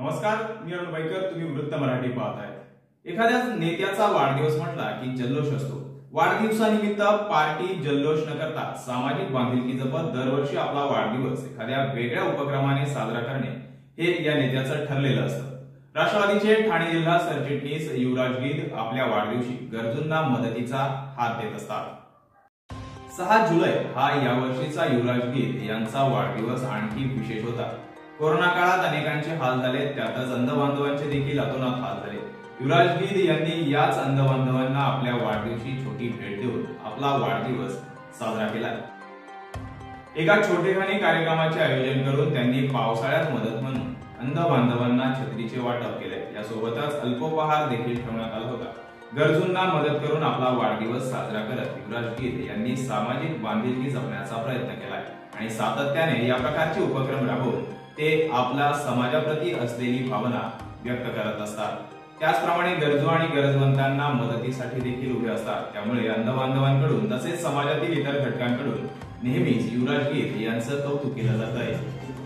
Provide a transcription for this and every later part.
नमस्कार, मी अरुण बाईकर. तुम्ही वृत्त मराठी पाहताय. एखाद्या नेत्याचा वाढदिवस म्हटला की जल्लोष असतो. वाढदिवसानिमित्त पार्टी जल्लोष न करता सामाजिक बांधिलकी जपत दरवर्षी आपला वाढदिवस एखाद्या वेगळ्या उपक्रमाने साजरा करणे हे या नेत्याचं ठरलेलं असतं. राष्ट्रवादीचे ठाणे जिल्हा सरचिटणीस युवराज गीध आपल्या वाढदिवशी गरजूंना मदतीचा हात देत असतात. 6 जुलै हा यावर्षीचा युवराज गीध यांचा वाढदिवस आणखी विशेष होता. कोरोना काळात अनेकांचे हाल झाले, त्यातच अंधबांधवांचे देखील अतोनात हाल झाले. युवराज गीध यांनी याच अंधबांधवांना आपल्या वाढदिवशी छोटी भेट देऊन आपला वाढदिवस साजरा केला. एका छोटेखानी कार्यक्रमाचे आयोजन करून त्यांनी पावसाळ्यात मदत म्हणून अंधबांधवांना छत्रीचे वाटप केले. यासोबतच अल्पोपहार देखील ठेवण्यात आला होता. गरजूंना मदत करून आपला वाढदिवस साजरा करत युवराज गीध यांनी सामाजिक बांधिलकी जपण्याचा प्रयत्न केलाय आणि सातत्याने या प्रकारचे उपक्रम राबवून ते आपल्या समाजाप्रती असलेली भावना व्यक्त करत असतात. त्याचप्रमाणे गरजू आणि गरजवंतांना मदतीसाठी देखील उभे असतात. त्यामुळे अंधबांधवांकडून तसेच समाजातील इतर घटकांकडून नेहमीच युवराज गीध यांचं कौतुक केलं जात आहे.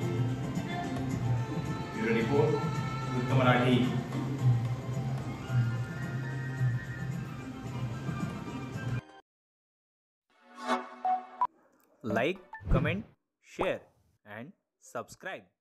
ब्युरो रिपोर्ट, वृत्त Marathi. Like, comment, share and subscribe.